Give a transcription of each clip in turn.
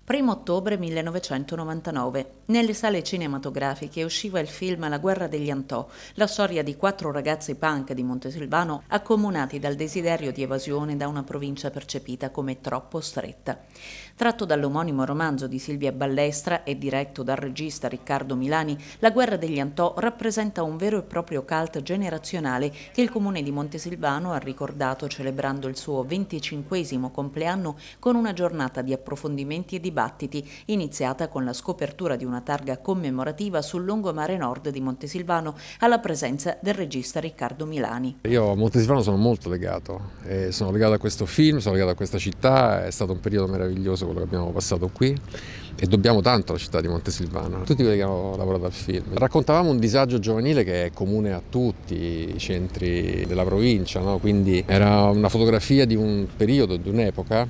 1° ottobre 1999. Nelle sale cinematografiche usciva il film La guerra degli Antò, la storia di 4 ragazzi punk di Montesilvano accomunati dal desiderio di evasione da una provincia percepita come troppo stretta. Tratto dall'omonimo romanzo di Silvia Ballestra e diretto dal regista Riccardo Milani, La guerra degli Antò rappresenta un vero e proprio cult generazionale che il comune di Montesilvano ha ricordato celebrando il suo 25° compleanno con una giornata di approfondimenti e dibattiti, iniziata con la scopertura di una targa commemorativa sul lungomare nord di Montesilvano alla presenza del regista Riccardo Milani. Io a Montesilvano sono molto legato a questo film, sono legato a questa città, è stato un periodo meraviglioso quello che abbiamo passato qui e dobbiamo tanto alla città di Montesilvano, tutti quelli che hanno lavorato al film. Raccontavamo un disagio giovanile che è comune a tutti i centri della provincia, no? Quindi era una fotografia di un periodo, di un'epoca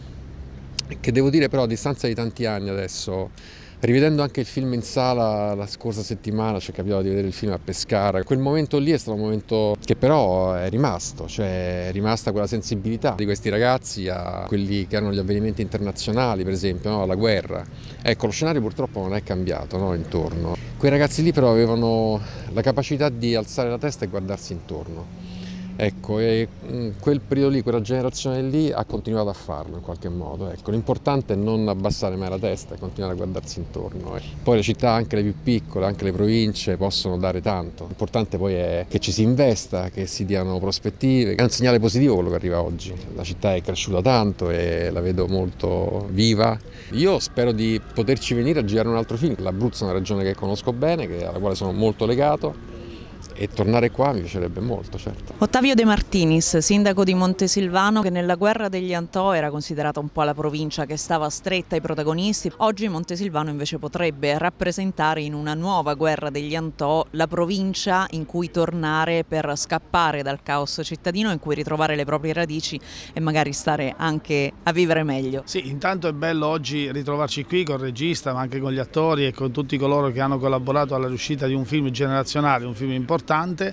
che devo dire però a distanza di tanti anni adesso, rivedendo anche il film in sala la scorsa settimana, ci è capitato di vedere il film a Pescara, quel momento lì è stato un momento che però è rimasto, cioè è rimasta quella sensibilità di questi ragazzi a quelli che erano gli avvenimenti internazionali, per esempio, no? Alla guerra. Ecco, lo scenario purtroppo non è cambiato, no? Intorno. Quei ragazzi lì però avevano la capacità di alzare la testa e guardarsi intorno. Ecco, e quel periodo lì, quella generazione lì ha continuato a farlo in qualche modo. Ecco, l'importante è non abbassare mai la testa e continuare a guardarsi intorno. Poi le città, anche le più piccole, anche le province, possono dare tanto. L'importante poi è che ci si investa, che si diano prospettive. È un segnale positivo quello che arriva oggi. La città è cresciuta tanto e la vedo molto viva. Io spero di poterci venire a girare un altro film. L'Abruzzo è una regione che conosco bene, alla quale sono molto legato. E tornare qua mi piacerebbe molto, certo. Ottavio De Martinis, sindaco di Montesilvano, che nella guerra degli Antò era considerata un po' la provincia che stava stretta ai protagonisti. Oggi Montesilvano invece potrebbe rappresentare in una nuova guerra degli Antò la provincia in cui tornare per scappare dal caos cittadino, in cui ritrovare le proprie radici e magari stare anche a vivere meglio. Sì, intanto è bello oggi ritrovarci qui con il regista, ma anche con gli attori e con tutti coloro che hanno collaborato alla riuscita di un film generazionale, un film importante.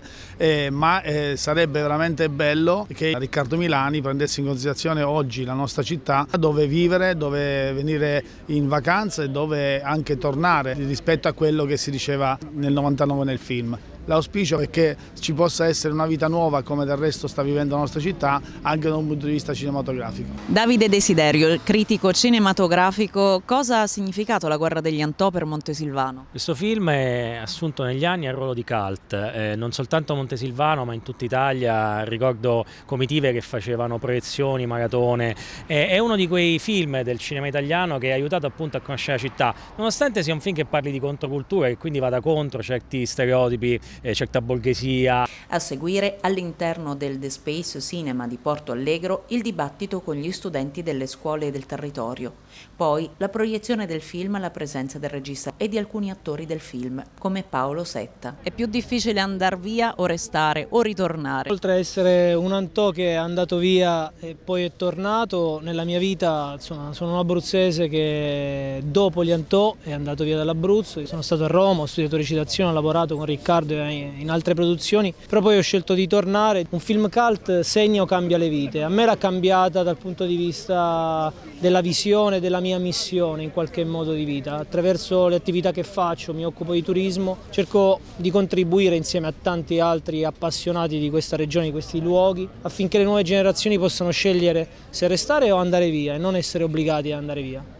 Ma sarebbe veramente bello che Riccardo Milani prendesse in considerazione oggi la nostra città, dove vivere, dove venire in vacanza e dove anche tornare rispetto a quello che si diceva nel 99 nel film. L'auspicio è che ci possa essere una vita nuova come del resto sta vivendo la nostra città anche da un punto di vista cinematografico. Davide Desiderio, critico cinematografico, cosa ha significato la guerra degli Antò per Montesilvano? Questo film è assunto negli anni al ruolo di cult, non soltanto a Montesilvano ma in tutta Italia. Ricordo comitive che facevano proiezioni, maratone. È uno di quei film del cinema italiano che ha aiutato appunto a conoscere la città, nonostante sia un film che parli di controcultura, che quindi vada contro certi stereotipi, certa borghesia. A seguire, all'interno del The Space Cinema di Porto Allegro, il dibattito con gli studenti delle scuole del territorio. Poi la proiezione del film alla presenza del regista e di alcuni attori del film, come Paolo Setta. È più difficile andar via o restare o ritornare? Oltre ad essere un Antò che è andato via e poi è tornato, nella mia vita insomma, sono un abruzzese che dopo gli Antò è andato via dall'Abruzzo. Sono stato a Roma, ho studiato recitazione, ho lavorato con Riccardo in altre produzioni, però poi ho scelto di tornare. Un film cult segna o cambia le vite. A me l'ha cambiata dal punto di vista della visione, della mia missione in qualche modo di vita. Attraverso le attività che faccio, mi occupo di turismo, cerco di contribuire insieme a tanti altri appassionati di questa regione, di questi luoghi, affinché le nuove generazioni possano scegliere se restare o andare via e non essere obbligati ad andare via.